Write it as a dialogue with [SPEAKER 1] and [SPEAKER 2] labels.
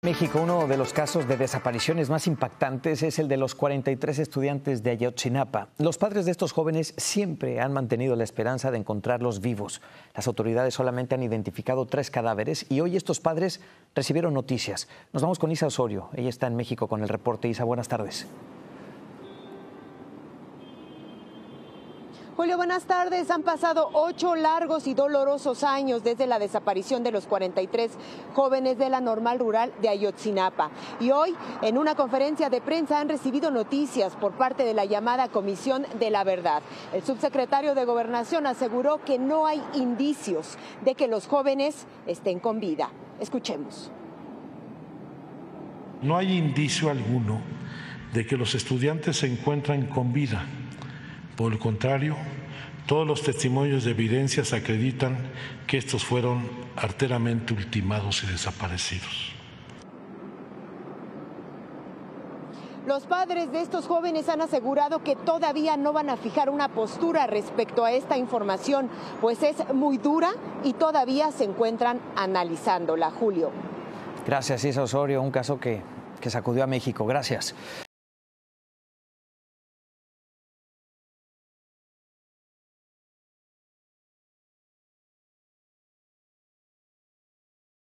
[SPEAKER 1] México, uno de los casos de desapariciones más impactantes es el de los 43 estudiantes de Ayotzinapa. Los padres de estos jóvenes siempre han mantenido la esperanza de encontrarlos vivos. Las autoridades solamente han identificado 3 cadáveres y hoy estos padres recibieron noticias. Nos vamos con Isa Osorio. Ella está en México con el reporte. Isa, buenas tardes.
[SPEAKER 2] Julio, buenas tardes. Han pasado 8 largos y dolorosos años desde la desaparición de los 43 jóvenes de la Normal Rural de Ayotzinapa. Y hoy, en una conferencia de prensa, han recibido noticias por parte de la llamada Comisión de la Verdad. El subsecretario de Gobernación aseguró que no hay indicios de que los jóvenes estén con vida. Escuchemos.
[SPEAKER 3] No hay indicio alguno de que los estudiantes se encuentran con vida. Por el contrario, todos los testimonios de evidencias acreditan que estos fueron arteramente ultimados y desaparecidos.
[SPEAKER 2] Los padres de estos jóvenes han asegurado que todavía no van a fijar una postura respecto a esta información, pues es muy dura y todavía se encuentran analizándola. Julio.
[SPEAKER 1] Gracias, Isa Osorio. Un caso que sacudió a México. Gracias.